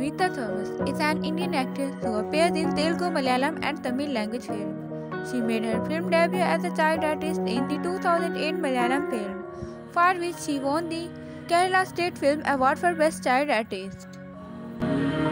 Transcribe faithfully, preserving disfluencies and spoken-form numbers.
Nivetha is an Indian actress who appears in Telugu, Malayalam and Tamil language films. She made her film debut as a child artist in the two thousand eight Malayalam film, for which she won the Kerala State Film Award for Best Child Artist.